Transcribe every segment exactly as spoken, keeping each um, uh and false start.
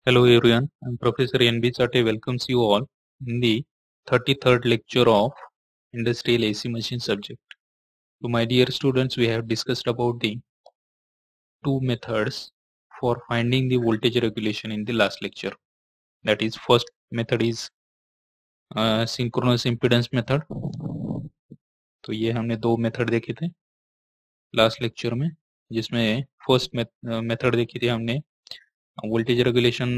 Hello everyone, I'm Professor N B Chate welcomes you all in the thirty-third lecture of Industrial A C Machine subject. So my dear students, we have discussed about the two methods for finding the voltage regulation in the last lecture. That is, first method is uh, synchronous impedance method. तो ये हमने दो method देखे थे last lecture में, जिसमें first method देखी थी हमने voltage regulation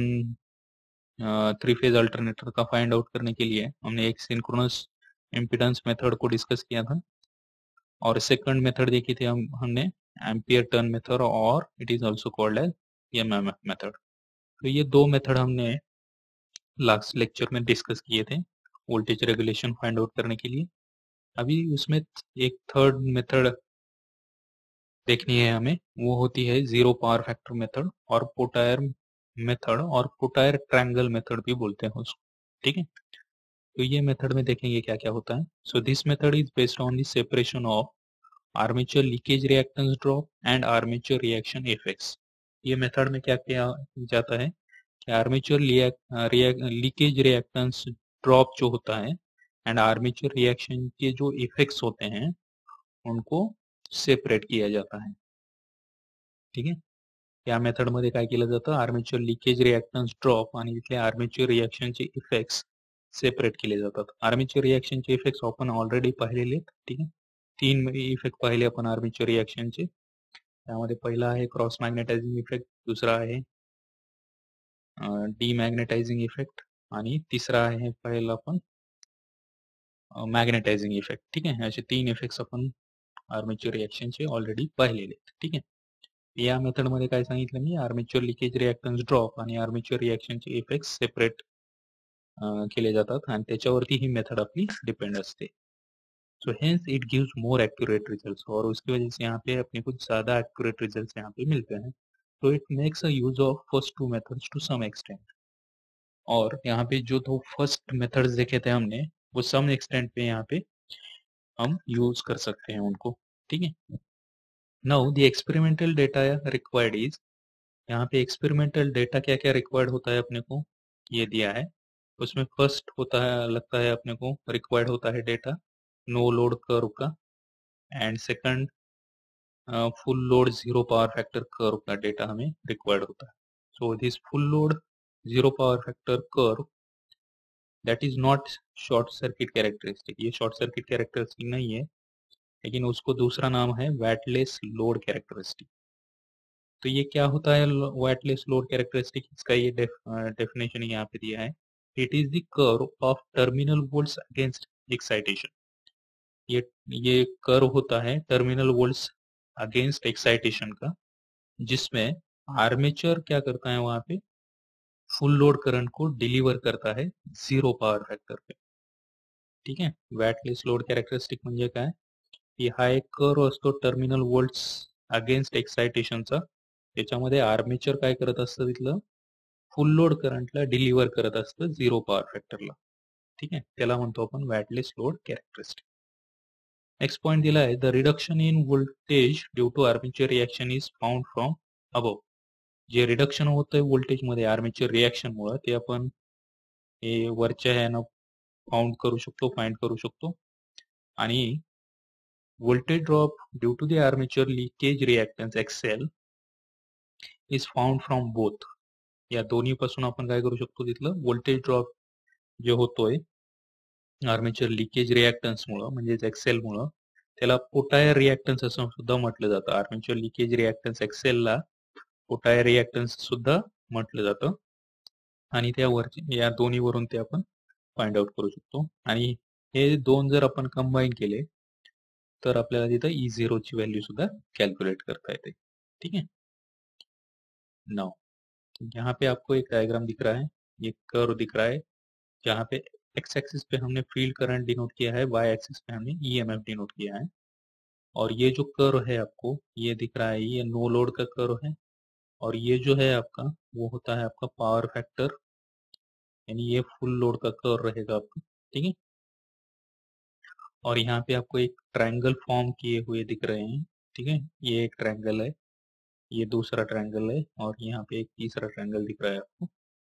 three phase alternator का फाइंड आउट करने के लिए हमने एक सिंक्रोनस इम्पीडेंस मेथड को डिस्कस किया था, और सेकंड मेथड देखी थी हम हमने एम्पियर टर्न मेथड, और it is also called as MMF method. तो ये दो मेथड हमने लास्ट लेक्चर में डिस्कस किए थे वोल्टेज रेगुलेशन फाइंड आउट करने के लिए। अभी उसमें एक थर्ड मेथड देखनी है हमें, वो होती है जीरो पावर फैक्टर मेथड और पोटायर मेथड, और पोटायर ट्रायंगल मेथड भी बोलते हैं उसको। ठीक है, तो ये मेथड में देखेंगे क्या क्या होता है। So this method is based on the separation of armature leakage reactance drop and armature reaction effects. ये मेथड में क्या किया जाता है कि आर्मेचर लीकेज रिएक्टेंस ड्रॉप जो होता है एंड आर्मेचर रिएक्शन के जो इफेक्ट्स होते हैं उनको सेपरेट किया जाता है। ठीक आहे, या मेथड मध्ये काय केलं जातं, आर्मेचर लिकेज रिएक्टन्स ड्रॉप आणि इथले आर्मेचर रिएक्शनचे इफेक्ट्स सेपरेट केले जातात। आर्मेचर रिएक्शनचे इफेक्ट्स आपण ऑलरेडी पाहिलेले आहेत। ठीक आहे, तीन इफेक्ट पाहिले आपण आर्मेचर रिएक्शनचे। त्यामध्ये पहिला आहे क्रॉस मॅग्नेटायझिंग इफेक्ट, दुसरा आहे डीमॅग्नेटायझिंग इफेक्ट, आणि तिसरा आहे पहिला आपण मॅग्नेटायझिंग इफेक्ट। ठीक आहे, असे तीन इफेक्ट्स आपण आर्मेचर रिएक्शनचे ऑलरेडी पाहिलेले आहेत। ठीक आहे, या मेथड मध्ये काय सांगितलं मी, आर्मेचर लिकेज रिएक्टन्स ड्रॉप आणि आर्मेचर रिएक्शनचे इफेक्ट्स सेपरेट केले जातात आणि त्याच्यावरती ही मेथड अपनी डिपेंड असते। So hence it gives more accurate results, और उसकी वजह से यहाँ पे अपने कुछ ज्यादा एक्यूरेट रिजल्ट्स यहाँ पे मिलते हैं। तो it makes a use of first two methods to some extent, और यहाँ पे जो दो फर्स्ट मेथड्स देखे थे हमने वो सम एक्सटेंट पे यहाँ पे हम यूज कर सकते हैं उनको। ठीक है, now the experimental data required is, यहाँ पे एक्सपेरिमेंटल डेटा क्या क्या रिक्वायर्ड होता है अपने को ये दिया है। उसमें फर्स्ट होता है, लगता है अपने को रिक्वायर्ड होता है डेटा नो लोड कर्व का, and second full load zero power factor curve का डेटा हमें रिक्वायर्ड होता है। So this full load zero power factor curve that is not short circuit characteristic, ये शॉर्ट सर्किट कैरेक्टरिस्टिक नहीं है, लेकिन उसको दूसरा नाम है वेटलेस लोड कैरेक्टरिस्टिक। तो ये क्या होता है वेटलेस लोड कैरेक्टरिस्टिक, इसका ये डेफिनेशन यहाँ पे दिया है, it is the curve of terminal volts against excitation. ये ये कर्व होता है टर्मिनल वोल्ट्स अगेंस्ट एक्साइटेशन का, जिसमें आर्मेचर क्या करता है वहां पे फुल लोड करंट को डिलीवर करता है जीरो पावर फॅक्टर पे। ठीक है, वेटलेस लोड कैरेक्टरिस्टिक म्हणजे काय की हा एक कर्व असतो टर्मिनल वोल्ट्स अगेन्स्ट एक्साइटेशनचा, त्याच्यामध्ये आर्मेचर काय करत असतं तिथलं फुल लोड करंटला डिलिव्हर करत असतं झिरो पॉवर फॅक्टरला। ठीक आहे, त्याला म्हणतो आपण wattless load characteristic. Next point दिला आहे, the reduction in voltage due to armature reaction is found from above. जे रिडक्शन होतंय व्होल्टेज मध्ये आर्मेचर रिएक्शन मुळे ते आपण हे वरच्या ह्यानं फाउंड करू शकतो, फाइंड करू शकतो। आणि voltage drop due to the armature leakage reactance X L is found from both। या दोन्ही पासून आपण काय करू शकतो, तिथलं व्होल्टेज ड्रॉप जे होतोय आर्मेचर लिकेज रिएक्टन्स मुळे म्हणजे एक्सेल मुळे त्याला पोटायर रिएक्टन्स असं सुद्धा म्हटलं जातं। आर्मेचर लिकेज रिएक्टन्स एक्सेल ला पोटायर रिएक्टन्स सुद्धा म्हटलं जातं, आणि त्यावरची या दोन्ही वरून ते आपण फाइंड आउट करू शकतो। आणि हे दोन जर आपण कंबाईन केले तर आपल्याला तिथं ई झिरो ची व्हॅल्यू सुद्धा कैलकुलेट करता येते। ठीक है, नाउ यहाँ पे आपको एक डायग्राम दिख रहा है, ये कर्व दिख रहा है, जहाँ पे एक्स एक्सिस पे हमने फील्ड करंट डिनोट किया है, वाई एक्सिस पे हमने ईएमएफ डिनोट किया है। और ये जो कर्व है आपको ये दिख रहा है, ये नो लोड का कर्व है, और ये जो है आपका वो होता है आपका पावर फैक्टर, यानी ये फुल लोड का कर्व रहेगा आपका। ठीक है, और यहाँ पे आपको एक ट्रायंगल फॉर्म किए हुए दिख रहे हैं। ठीक है, ये एक ट्रायंगल है, ये दूसरा ट्रायंगल है, और यहाँ पे एक तीसरा ट्रायंगल दिख रहा है आपको।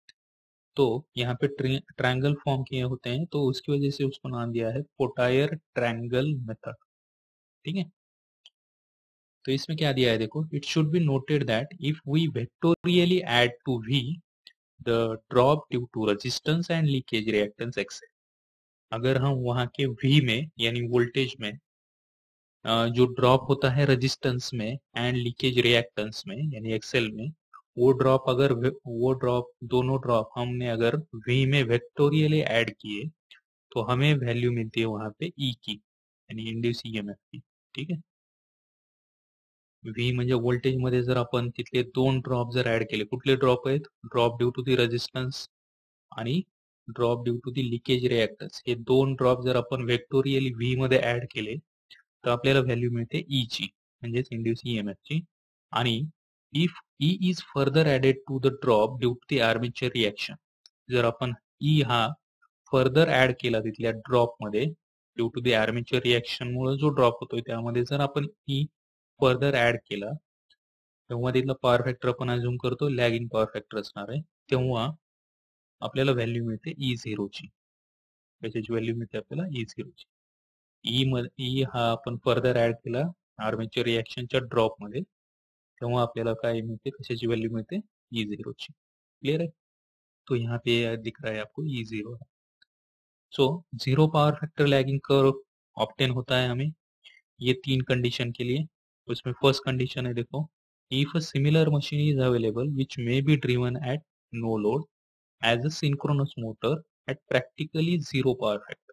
तो यहाँ पे ट्रायंगल फॉर्म किए होते हैं, तो उसकी वजह से उसको नाम दिया है पोटायर ट्रायंगल मेथड। ठीक है, तो इसमें क्या दिया है देखो, it should be noted that if we vectorially add to V the drop due to resistance and leakage reactance XL. अगर हम वहां के V में यानी वोल्टेज में जो ड्रॉप होता है रेजिस्टेंस में एंड लीकेज रिएक्टेंस में यानी एक्सेल में, वो ड्रॉप अगर वो ड्रॉप दोनों ड्रॉप हमने अगर V में वेक्टोरियली ऐड किए तो हमें वैल्यू मिलती है वहां पे E की यानी इंड्यूस ईएमएफ की। ठीक है, V म्हणजे व्होल्टेज मध्ये जर आपण तिथले दोन ड्रॉप जर ऍड केले, कुठले ड्रॉप आहेत, drop due to the resistance आणि drop due to the leakage reactance, हे दोन ड्रॉप जर आपण वेक्टोरियली V मध्ये ऍड केले तर आपल्याला व्हॅल्यू मिळते E ची म्हणजेच इंड्यूस ईएमएफ ची। आणि if E is further added to the drop due to the armature reaction, जर आपण E हा फर्दर ऍड केला तिथल्या ड्रॉप मध्ये due to the armature reaction मुळे जो ड्रॉप होतोय त्यामध्ये जर आपण E फर्दर ऍड केला तेव्हा तिथला पॉवर फॅक्टर आपण अज्यूम करतो लॅगिंग पॉवर फॅक्टर असणार आहे, तेव्हा आपल्याला व्हॅल्यू मिळते ई झिरो ची। त्याची व्हॅल्यू मिळते आपल्याला ई झिरो ची। ई मध्ये ई हा आपण फर्दर ऍड केला आर्मेचर रिएक्शनच्या ड्रॉप मध्ये, तेव्हा आपल्याला काय मिळते, कशाची व्हॅल्यू मिळते, ई झिरो ची। क्लियर है, तो यहाँ पे दिख रहा है आपको E zero. So zero power factor lagging curve obtain होता है हमें ये तीन कंडीशन के लिए। उसमें फर्स्ट कंडीशन है देखो, if a similar machine is available which may be driven at no load as a synchronous motor at practically zero power factor.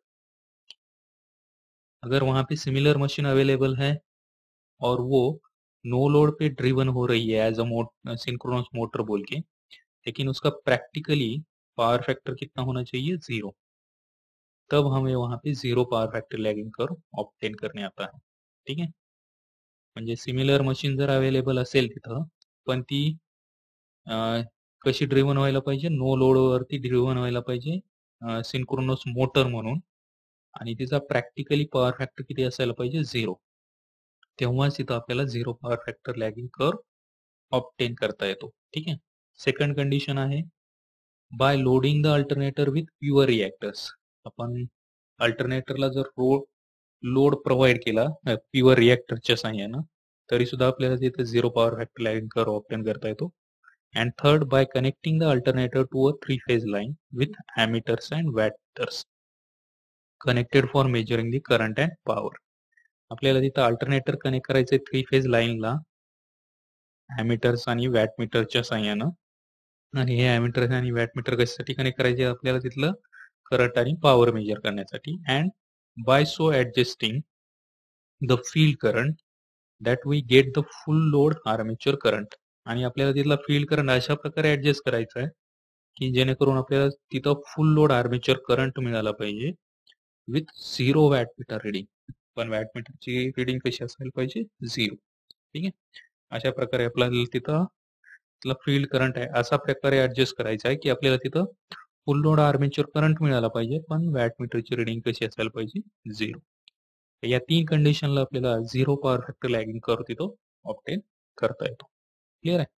अगर वहां पे सिमिलर मशीन अवेलेबल है और वो नो लोड पे ड्रिवन हो रही है एज अ सिंक्रोनस मोटर बोल के, लेकिन उसका प्रैक्टिकली पावर फैक्टर कितना होना चाहिए, जीरो, तब हमें वहां पे zero power factor lagging curve obtain करने आता है। ठीक है, म्हणजे सिमिलर मशीन जर अवेलेबल असेल तिथं पण ती कशी ड्रिव्हन व्हायला पाहिजे, नो लोड वरती ड्रिव्हन व्हायला पाहिजे सिंक्रोनस मोटर म्हणून, आणि तिचा प्रॅक्टिकली पॉवर फॅक्टर किती असायला पाहिजे, झिरो, तेव्हाच तिथं आपल्याला zero power factor lagging curve obtain करता येतो। ठीक आहे, सेकंड कंडिशन आहे by loading the alternator with pure reactors. आपण अल्टरनेटरला जर रो लोड प्रोव्हाइड केला प्युअर रिएक्टरच्या साहाय्यानं तरी सुद्धा आपल्याला तिथे zero power factor lagging curve obtain करता येतो। and third by connecting the alternator to a three phase line with ammeters and wattmeters connected for measuring the current and power। आपल्याला तिथं अल्टरनेटर कनेक्ट करायचे थ्री फेज लाईनला ammeters आणि वॅटमीटरच्या साहाय्यानं, आणि हे एमिटर्स आणि वॅटमीटर कशासाठी कनेक्ट करायचे, आपल्याला तिथलं करंट आणि पॉवर मेजर करण्यासाठी। And by so adjusting the field current that we get the full load armature current, आणि आपल्याला तिथला फील्ड करंट अशा प्रकारे ऍडजस्ट करायचा आहे की जेणेकरून आपल्याला तिथं फुल लोड आर्मेचर करंट मिळाला पाहिजे विथ झिरो वॅटमीटर रिडिंग, पण वॅटमीटरची रिडिंग कशी असायला पाहिजे, झिरो। ठीक आहे, अशा प्रकारे आपल्याला तिथं तिथला फील्ड करंट आहे अशा प्रकारे ऍडजस्ट करायचा आहे की आपल्याला तिथं फुल लोड आर्मेचर करंट मिळाला पाहिजे पण वॅटमीटरची रिडिंग कशी असायला पाहिजे, झिरो। या तीन कंडिशनला आपल्याला zero power factor lagging curve तिथं ऑब्टेन करता येतो। क्लियर आहे,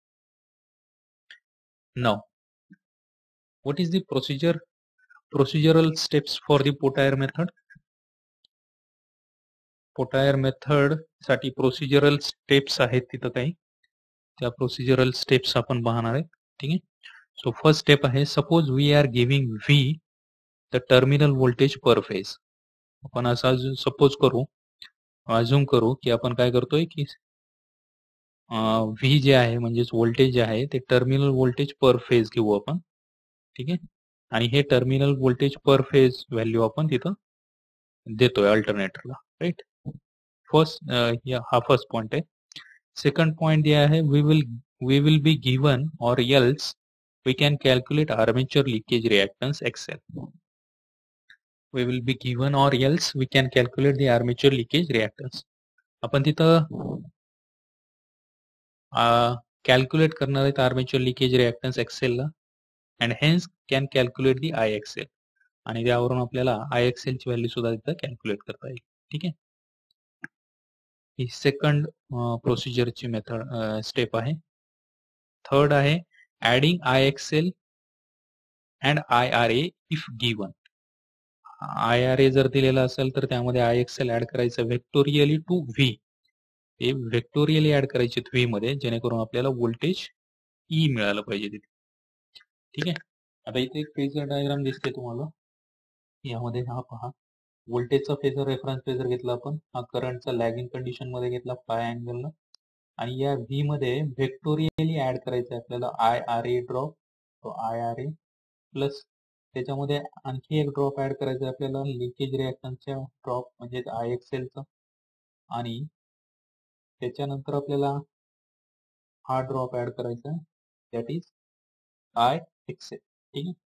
now what is the procedure procedural steps for the Potier method. Potier method साठी प्रोसिजरल स्टेप्स आहेत तिथं काही, त्या प्रोसिजरल स्टेप्स आपण पाहणार आहे। ठीक आहे, सो फर्स्ट स्टेप आहे, suppose we are giving V the terminal voltage per phase. आपण असा सपोज करू, अज्यूम करू की आपण काय करतोय की व्ही जे आहे म्हणजेच व्होल्टेज जे आहे ते टर्मिनल व्होल्टेज पर फेज घेऊ आपण। ठीक आहे, आणि हे terminal voltage per phase value आपण तिथं देतोय अल्टरनेटरला, राईट। फर्स्ट हा फर्स्ट पॉइंट आहे। सेकंड पॉइंट दिया है, we will we will be given or else we can calculate armature leakage reactance XL. We will be given or else we can calculate the armature leakage reactance. आपण तिथं calculate करणार आहेत armature leakage reactance एक्सेलला, and hence can calculate the I XL, आणि त्यावरून आपल्याला आय Excel ची value सुद्धा तिथं कॅल्क्युलेट करता येईल। ठीक आहे, ही सेकंड प्रोसिजरची मेथड स्टेप आहे। थर्ड आहे adding I X L and I R A if given. I R A जर दिलेला असेल तर त्यामध्ये आय एक्स एल ऍड करायचं व्हेक्टोरियली टू व्ही. हे व्हेक्टोरियली ऍड करायचे व्ही मध्ये, जेणेकरून आपल्याला व्होल्टेज ई मिळालं पाहिजे तिथे. ठीक आहे. आता इथे एक फेजर डायग्राम दिसते तुम्हाला. यामध्ये हा पहा, व्होल्टेजचा फेजर रेफरन्स फेजर घेतला आपण, हा करंटचा लॅगिंग कंडिशन मध्ये घेतला फाय अँगलला, आणि या व्ही मध्ये व्हेक्टोरियली ऍड करायचं आहे आपल्याला आय आर ए ड्रॉप. तो आय आर ए प्लस त्याच्यामध्ये आणखी एक ड्रॉप ऍड करायचा आहे आपल्याला लिकेज रिॲक्टन्सच्या ड्रॉप म्हणजे आय एक्स एलचा, आणि त्याच्यानंतर आपल्याला हा ड्रॉप ऍड करायचा आहे that is I X L. ठीक आहे.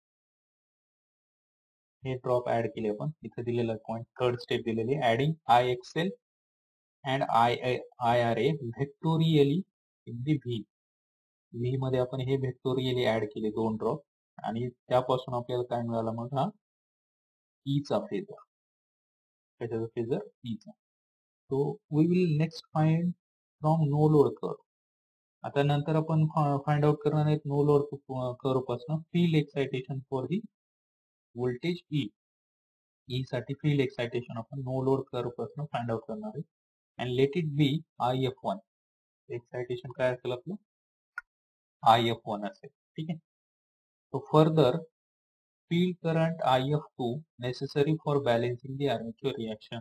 हे ड्रॉप ऍड केले आपण, इथे दिलेला पॉईंट थर्ड स्टेप दिलेली adding I X L and I I R A vectorially in the V. V मध्ये आपण हे व्हेक्टोरियली ऍड केले दोन ड्रॉप, आणि त्यापासून आपल्याला काय मिळाला मग हा ई चा फेजर. त्याच्याचा फेजर ई चा. So we will next find from no load curve. आता नंतर आपण फाइंड आउट करणार आहेत नो लोड कर्व पासून field excitation for the voltage E. E साठी फील्ड एक्साइटेशन आपण नो लोड कर्व पासून फाइंड आउट करणार आहे. And let it be I F one. Excitation काय असेल आपलं आय एफ वन असेल. ठीक आहे. So further, field current I F two necessary for balancing the armature reaction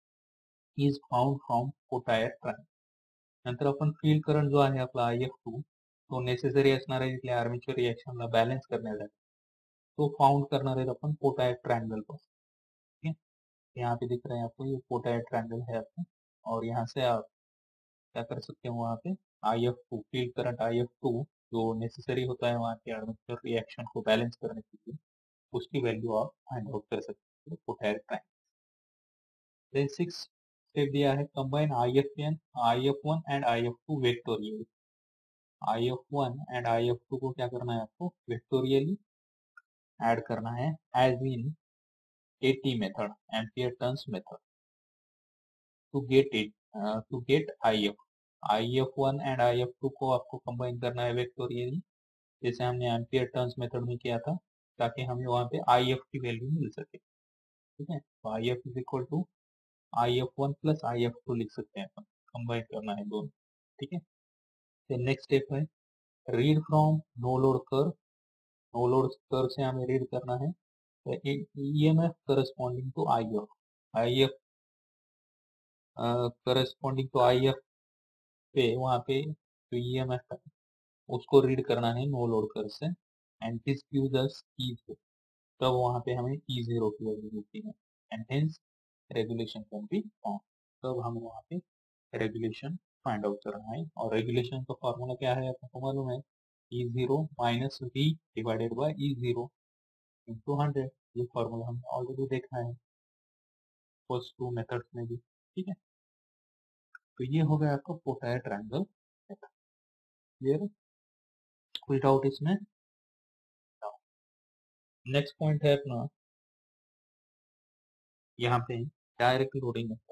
is found from Potier triangle. नंतर आपण फील्ड करंट जो आहे आपला आय एफ टू तो नेसेसरी असणार आहे इथल्या आर्मेचर रिएक्शनला बॅलन्स करण्यासाठी, तो फाउंड करणार आहेत अपन पोटायर ट्रायंगल पर. ठीक है. यहाँ पे दिख रहा है आपको ये पोटायर ट्रायंगल है आपका, और यहाँ से आप क्या कर सकते हैं वहाँ पे I F two field current I F two जो नेसेसरी होता है वहाँ के आर्मेचर रिएक्शन को बैलेंस करने के लिए, उसकी वैल्यू आप फाइंड आउट कर सकते हैं Potier triangle. Then six step दिया है combine I F and I F one and I F two vectorially. I F one and I F two को क्या करना है आपको वेक्टोरियली ऐड करना है as in AT method, ampere turns method, to get it to get I F. I F one and I F two को आपको combine करना है वेक्टोरियली, जैसे हमने एम्पियर टर्न्स मेथड में किया था, ताकि हमें वहाँ पे आई एफ की वैल्यू मिल सके. ठीक है. तो I F is equal to I F one plus I F two लिख सकते हैं अपन, कंबाइन करना है दोनों. ठीक है. फिर नेक्स्ट स्टेप है read from no load curve. No load curve से हमें रीड करना है E M F corresponding to I F. I F corresponding to I F पे वहाँ पे जो ई एम एफ है उसको रीड करना है नो लोड कर्व से, and this gives us E zero. तब वहाँ पे हमें ई जीरो की वैल्यू मिलती है, and hence regulation can be found. तब हमें वहाँ पे रेगुलेशन फाइंड आउट करना है, और रेगुलेशन का फॉर्मूला क्या है आपको मालूम है, E zero minus V divided by E zero into hundred. ये फॉर्मूला हमने ऑलरेडी देखा है फर्स्ट टू मेथड्स में भी. ठीक है. तो ये हो गया आपका पोटायर ट्रायंगल मेथड. क्लियर? कोई डाउट इसमें? नेक्स्ट पॉइंट है अपना यहाँ पे डायरेक्ट लोडिंग मेथड.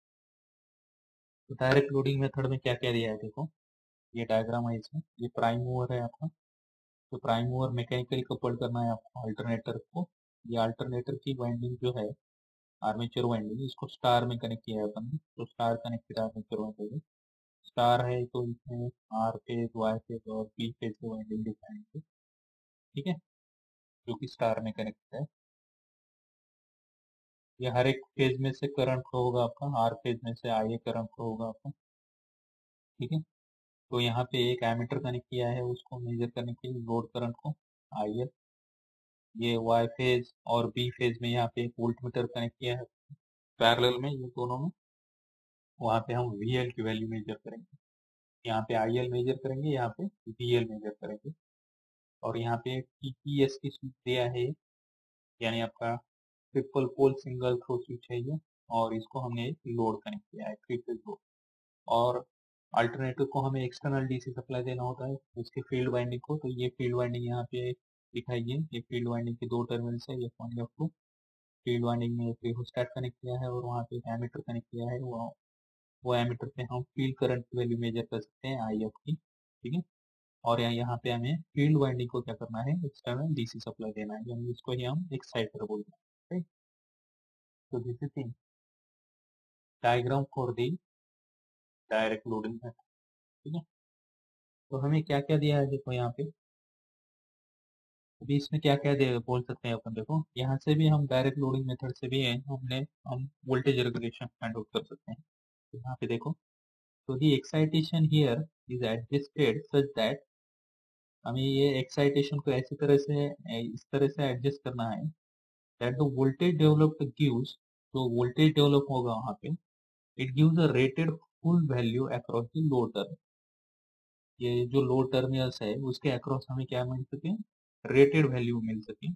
तो डायरेक्ट लोडिंग मेथड में क्या क्या दिया है देखो, ये डायग्राम है इसमें, ये प्राइम मूवर है आपका. तो प्राइम मूवर मैकेनिकली कपल्ड करना है आपको अल्टरनेटर को. ये अल्टरनेटर की वाइंडिंग जो है आर्मेचर वाइंडिंग, इसको स्टार में कनेक्ट किया है अपन ने. तो star connected armature winding star है, तो इसमें आर फेज वाई फेज और पी फेज की वाइंडिंग दिखाएंगे. ठीक है. जो कि स्टार में कनेक्ट है. ये हर एक फेज में से करंट फ्लो होगा आपका, आर फेज में से आई ए करंट फ्लो होगा आपका. ठीक है. तो यहाँ पे एक एमीटर कनेक्ट किया है उसको मेजर करने के लिए लोड करंट को आई एल. ये वाई फेज और बी फेज में यहाँ पे एक वोल्टमीटर कनेक्ट किया है पैरेलल में, ये दोनों में. वहाँ पे हम वी एल की वैल्यू मेजर करेंगे. यहाँ पे आई एल मेजर करेंगे, यहाँ पे वी एल मेजर करेंगे. और यहाँ पे टी पी एस की स्विच दिया है, यानी आपका triple pole single throw switch है ये, और इसको हमने लोड कनेक्ट किया है थ्री फेज लोड. और अल्टरनेटिव को हमें एक्सटर्नल डीसी सप्लाई देना होता है उसके फील्ड वाइंडिंग को. तो ये फील्ड वाइंडिंग यहाँ पे दिखाई है, ये फील्ड वाइंडिंग के दो टर्मिनल्स है, F one F two. Field winding में रियोस्टेट कनेक्ट किया है और वहाँ पे एक एमीटर कनेक्ट किया है. वो वो एमीटर पे हम फील्ड करंट की वैल्यू मेजर कर सकते हैं आई एफ की. ठीक है. और यहाँ यहाँ पे हमें फील्ड वाइंडिंग को क्या करना है, एक्सटर्नल डीसी सप्लाई देना है, यानी इसको ही हम एक्साइटर बोलते हैं, राइट। तो this is the diagram for the direct loading है, ठीक है। तो हमें क्या क्या दिया है देखो यहाँ पे, अभी इसमें क्या क्या दे बोल सकते हैं अपन, देखो यहाँ से भी हम डायरेक्ट लोडिंग मेथड से भी है हमने हम वोल्टेज रेगुलेशन फाइंड आउट कर सकते हैं। तो यहाँ पे देखो, तो the excitation here is adjusted such that, हमें ये एक्साइटेशन को ऐसी तरह से इस तरह से एडजस्ट करना है that the voltage developed gives, जो वोल्टेज डेवलप होगा वहाँ पे, it gives a rated full value across the load term. ये जो लोड टर्मिनल्स है उसके अक्रॉस हमें क्या मिल सके, रेटेड वैल्यू मिल सके।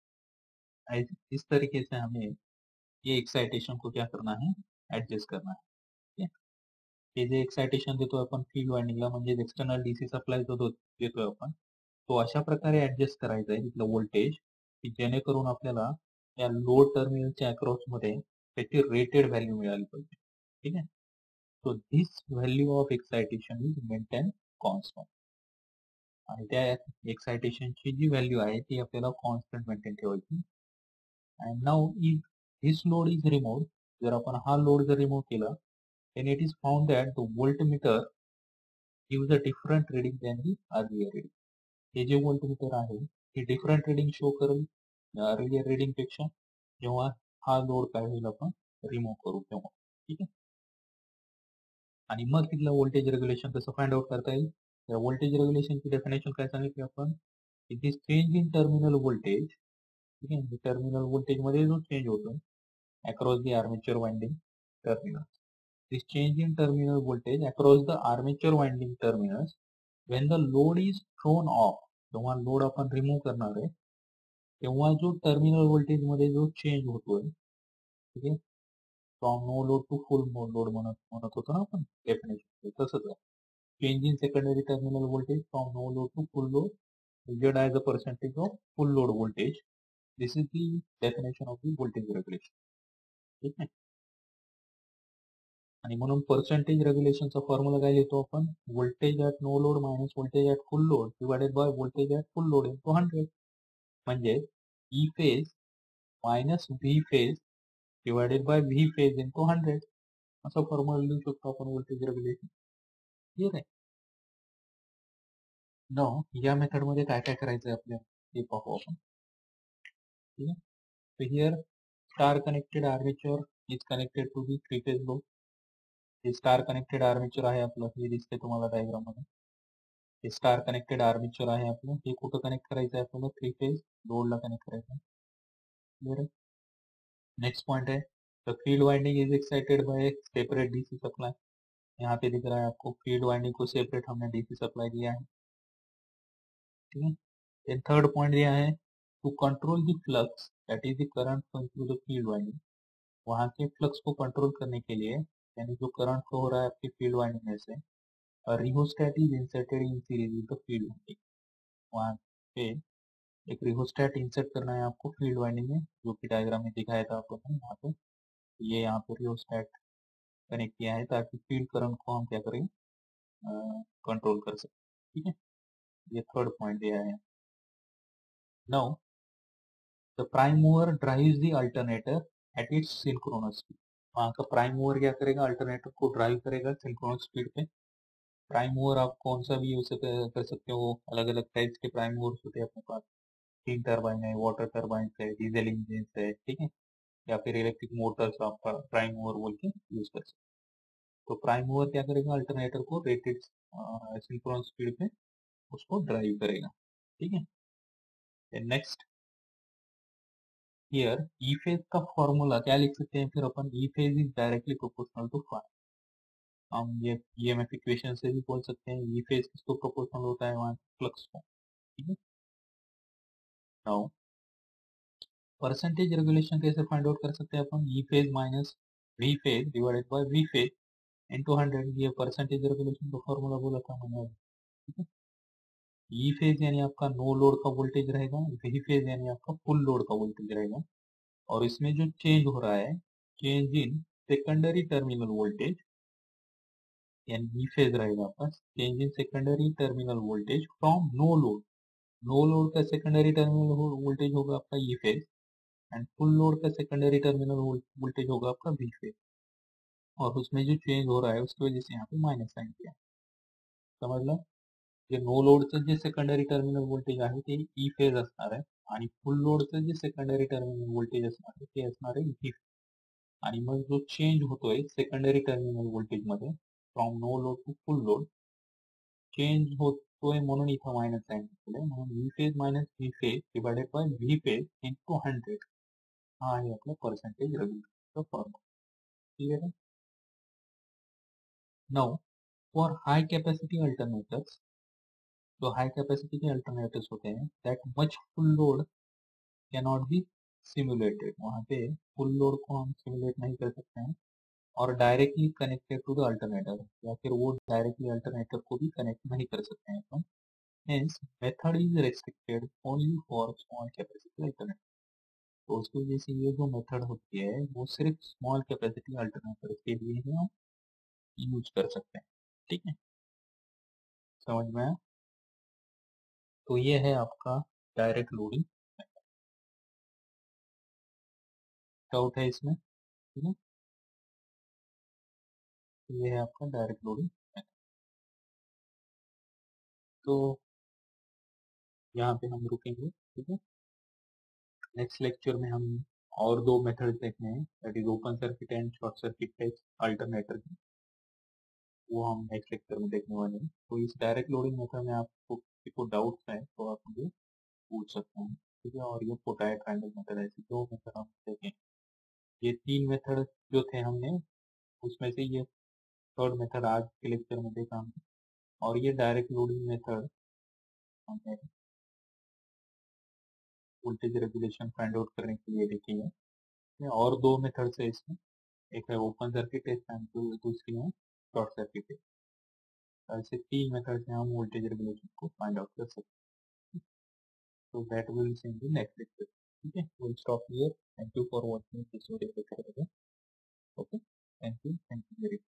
ऐस- इस तरीके से हमें ये एक्साइटेशन को क्या करना है, ऍडजस्ट करना है, ठीक आहे. हे जे एक्साइटेशन देतोय आपण फील्ड वाइंडिंगला, म्हणजे एक्सटर्नल डीसी सप्लाय जो दो- देतोय आपण, तो अशा प्रकारे ऍडजस्ट करायचा आहे तिथलं व्होल्टेज, की जेणेकरून आपल्याला या लोड टर्मिनलच्या अक्रॉस मध्ये त्याची रेटेड व्हॅल्यू मिळाली पाहिजे, ठीक आहे. So this value of excitation is maintain constant, आणि त्या एक्साइटेशनची जी व्हॅल्यू आहे ती आपल्याला कॉन्स्टंट मेंटेन ठेवायची. And now if this load is removed, जर आपण हा लोड जर रिमूव्ह केला, then it is found that the voltmeter gives a different reading than the earlier reading. हे जे voltmeter आहे हे डिफरंट रिडिंग शो करेल अर्लियर रिडिंग पेक्षा, जेव्हा हा लोड काय होईल आपण रिमूव्ह करू तेव्हा, ठीक आहे. आणि मग तिथलं व्होल्टेज रेग्युलेशन कसं फाइंड आउट करता येईल, तर व्होल्टेज रेग्युलेशनची डेफिनेशन काय सांगितली आपण, it is change in terminal voltage, ठीक आहे. टर्मिनल व्होल्टेज मध्ये जो चेंज होतो across the armature winding terminal, this change in terminal voltage across the armature winding terminals when the load is thrown off, जेव्हा load आपण remove करणार आहे तेव्हा जो टर्मिनल व्होल्टेज मध्ये जो चेंज होतोय, ठीक आहे, from no load to full load म्हणत म्हणत होतो ना आपण डेफिनेशन, तसंच आहे. Change in secondary terminal voltage from no load to full load measured as a percentage of full load voltage. This is the definition of the voltage regulation, ठीक आहे. आणि म्हणून पर्सेंटेज रेग्युलेशनचा फॉर्म्युला काय लिहितो आपण, voltage at no load minus voltage at full load divided by voltage at full load into hundred, म्हणजे E phase minus V phase divided by V phase into hundred, असा फॉर्म्युला लिहू शकतो आपण voltage regulation, clear आहे. नो या method मध्ये काय काय करायचं आहे आपल्याला ते पाहू आपण, ठीक आहे. So here star connected armature is connected to the three phase load. हे स्टार कनेक्टेड आर्मेचर आहे आपलं, हे दिसते तुम्हाला डायग्राम मध्ये. हे स्टार कनेक्टेड आर्मेचर आहे आपलं, हे कुठं कनेक्ट करायचं आहे आपल्याला, थ्री फेज लोडला कनेक्ट करायचं आहे, क्लियर है. नेक्स्ट पॉइंट है the field winding is excited by separate DC supply, यहाँ पे दिख रहा है आपको फील्ड वाइंडिंग को सेपरेट हमने डीसी सप्लाई दिया है, ठीक है. देन थर्ड पॉइंट दिया है to control the flux that is the current flowing through the field winding, वहाँ के फ्लक्स को कंट्रोल करने के लिए, यानी जो करंट फ्लो हो रहा है आपकी फील्ड वाइंडिंग में से, rheostat is inserted in series with the field winding, वहाँ पे एक रिहोस्टैट इंसर्ट करना है आपको फील्ड वाइंडिंग में, जो कि डायग्राम में दिखाया था आपको यहाँ पे. ये यहाँ पे रिहोस्टैट कनेक्ट किया है ताकि फील्ड करंट को हम क्या करें, कंट्रोल कर सकें, ठीक है. ये थर्ड पॉइंट दिया है. Now the prime mover drives the alternator at its synchronous speed, वहाँ का प्राइम मूवर क्या करेगा, अल्टरनेटर को ड्राइव करेगा सिंक्रोनस स्पीड पे. प्राइम मूवर आप कौन सा भी यूज कर सकते हो, अलग अलग टाइप्स के प्राइम मूवर्स होते हैं अपने पास, स्टीम टर्बाइन है, वाटर टर्बाइन है, डीजल इंजन है, ठीक है, या फिर इलेक्ट्रिक मोटर्स आप प्राइम मूवर बोल के यूज कर सकते. तो प्राइम मूवर क्या करेगा, अल्टरनेटर को रेटेड सिंक्रोनस स्पीड पे उसको ड्राइव करेगा, ठीक है. नेक्स्ट हियर ई फेज का फॉर्मूला क्या लिख सकते हैं फिर अपन, E phase is directly proportional to phi, हम ये ईएमएफ इक्वेशन से भी बोल सकते हैं ई फेज किसको प्रोपोर्शनल होता है, वहाँ फ्लक्स को, ठीक है. नाउ परसेंटेज रेगुलेशन कैसे फाइंड आउट कर सकते हैं अपन, E phase minus V phase divided by V phase into hundred, ये परसेंटेज रेगुलेशन का फॉर्मूला बोला था मैंने, ठीक है. ई फेज यानी आपका नो लोड का वोल्टेज रहेगा, वी फेज यानी आपका फुल लोड का वोल्टेज रहेगा, और इसमें जो चेंज हो रहा है, change in secondary terminal voltage, यानी ई फेज रहेगा आपका, change in secondary terminal voltage from no load. No load का सेकेंडरी टर्मिनल वोल्टेज होगा आपका E phase, and full load का सेकेंडरी टर्मिनल वोल्टेज होगा आपका वी फेज। और उसमें जो चेंज हो रहा है उसकी वजह से यहाँ पे माइनस साइन किया, समझ लो। जे नो लोडचं जे सेकंडरी टर्मिनल व्होल्टेज आहे ते ई फेज असणार आहे, आणि फुल लोडचं जे सेकंडरी टर्मिनल व्होल्टेज असणार आहे ते असणार आहे व्ही। आणि मग जो चेंज होतोय सेकंडरी टर्मिनल व्होल्टेज मध्ये from no load to full load, change होतोय म्हणून इथं मायनस साइन केलंय, म्हणून V phase minus V phase divided by V phase into hundred, हा आहे आपला पर्सेंटेज रेग्युलेशनचा फॉर्म्युला। क्लियर आहे? Now for high capacity alternators, जो हाई कैपेसिटी के अल्टरनेटर्स होते हैं, that much full load can not be simulated, वहाँ पे फुल लोड को हम सिमुलेट नहीं कर सकते हैं और directly connected to the alternator, या फिर वो डायरेक्टली अल्टरनेटर को भी कनेक्ट नहीं कर सकते हैं अपन। Hence method is restricted only for small capacity alternator. तो उसकी वजह से ये जो मेथड होती है वो सिर्फ स्मॉल कैपेसिटी अल्टरनेटर के लिए ही हम यूज कर सकते हैं। ठीक है, समझ में आया? तो ये है आपका डायरेक्ट लोडिंग। डाउट है इसमें? ठीक है, तो ये है आपका डायरेक्ट लोडिंग। तो यहाँ पे हम रुकेंगे, ठीक है। नेक्स्ट लेक्चर में हम और दो मेथड देखने हैं, that is open circuit and short circuit test alternator की, वो हम नेक्स्ट लेक्चर में देखने वाले हैं। तो इस डायरेक्ट लोडिंग मेथड में आपको किसी को डाउट्स है तो आप मुझे पूछ सकते हैं, ठीक है। और ये पोटाई ट्रायंगल मेथड, ऐसे दो मेथड हम देखें। ये तीन मेथड जो थे हमने, उसमें से ये थर्ड मेथड आज के लेक्चर में देखा हमने, और ये डायरेक्ट लोडिंग मेथड हमने वोल्टेज रेगुलेशन फाइंड आउट करने के लिए देखी है। और दो मेथड्स है इसमें, एक है ओपन सर्किट टेस्ट एंड दूसरी है शॉर्ट सर्किट टेस्ट। ऐसे तीन मेथड से हम वोल्टेज रेगुलेशन को फाइंड आउट कर सकते हैं। तो that will see in the next lecture. ठीक है, will stop here. Thank you for watching this video. Okay, thank you, thank you very